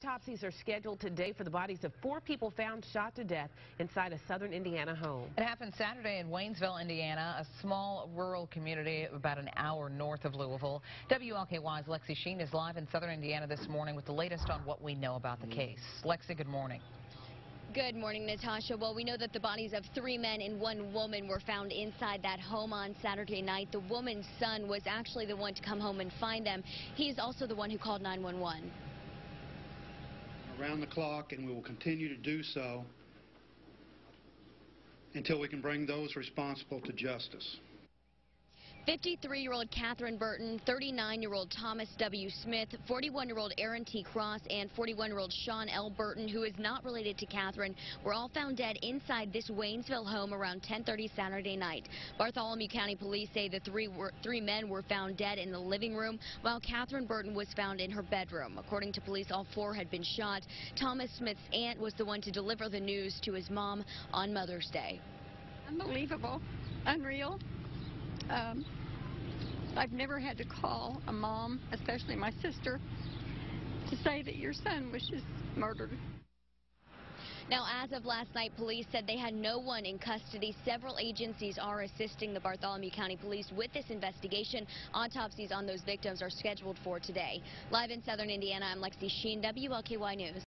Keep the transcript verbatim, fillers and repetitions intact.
Autopsies are scheduled today for the bodies of four people found shot to death inside a southern Indiana home. It happened Saturday in Waynesville, Indiana, a small rural community about an hour north of Louisville. W L K Y's Lexi Sheen is live in southern Indiana this morning with the latest on what we know about the case. Lexi, good morning. Good morning, Natasha. Well, we know that the bodies of three men and one woman were found inside that home on Saturday night. The woman's son was actually the one to come home and find them. He's also the one who called nine one one. Around the clock, and we will continue to do so until we can bring those responsible to justice. fifty-three-year-old Catherine Burton, thirty-nine-year-old Thomas W. Smith, forty-one-year-old Aaron T. Cross, and forty-one-year-old Sean L. Burton, who is not related to Catherine, were all found dead inside this Waynesville home around ten thirty Saturday night. Bartholomew County Police say the three, were, three men were found dead in the living room, while Catherine Burton was found in her bedroom. According to police, all four had been shot. Thomas Smith's aunt was the one to deliver the news to his mom on Mother's Day. Unbelievable, unreal. Um, I've never had to call a mom, especially my sister, to say that your son was just murdered. Now, as of last night, police said they had no one in custody. Several agencies are assisting the Bartholomew County Police with this investigation. Autopsies on those victims are scheduled for today. Live in southern Indiana, I'm Lexi Sheen, W L K Y News.